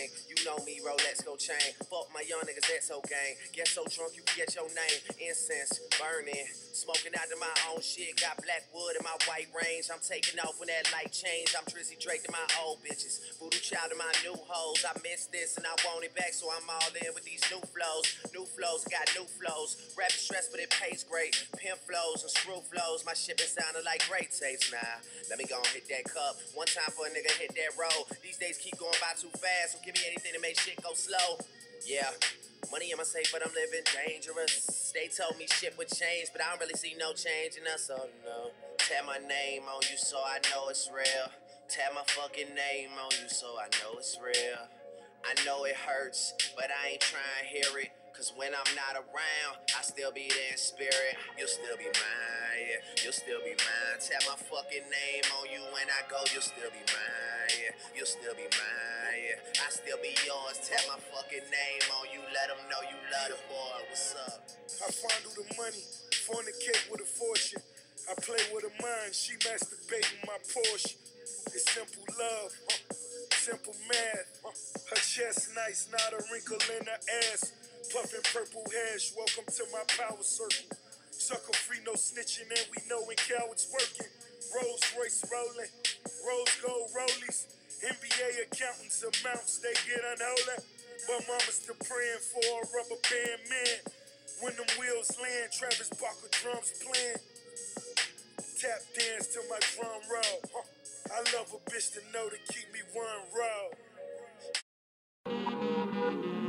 chain. You know me, Rolex go chain. Fuck my young niggas, that's so gang. Get so drunk you forget your name. Incense burning, smoking out to my own shit. Got black wood in my white range. I'm taking off when that light change. I'm Drizzy Drake to my old bitches. Voodoo child to my new hoes. I miss this and I want it back, so I'm all in with these new flows. New flows, got new flows. Rapping stress, but it pays great. Pimp flows and screw flows. My shit been sounding like great tapes now. Let me go and hit that cup. One time for a nigga hit that road. These days keep going by too fast, so give me anything to make shit go slow. Yeah. Money in my safe, but I'm living dangerous. They told me shit would change, but I don't really see no change in us, so no. Tap my name on you so I know it's real. Tap my fucking name on you so I know it's real. I know it hurts, but I ain't trying to hear it. Cause when I'm not around, I still be there in spirit. You'll still be mine, yeah. You'll still be mine. Tap my fucking name on you when I go. You'll still be mine, yeah. You'll still be mine, yeah. I still be yours. Tap my fucking name on you. Let them know you love the boy. What's up? I fondle the money, fornicate with a fortune. I play with her mind, she masturbating my Porsche. It's simple love, simple math. Her chest nice, not a wrinkle in her ass. Puffin' purple hash, welcome to my power circle. Sucker free, no snitching, and we know when cowards working. Rolls Royce rolling, rose gold rollies. NBA accountants amounts, they get unholy. But mama's still praying for a rubber band man. When them wheels land, Travis Barker drums playing. Tap dance to my drum roll. I love a bitch to know to keep me one roll.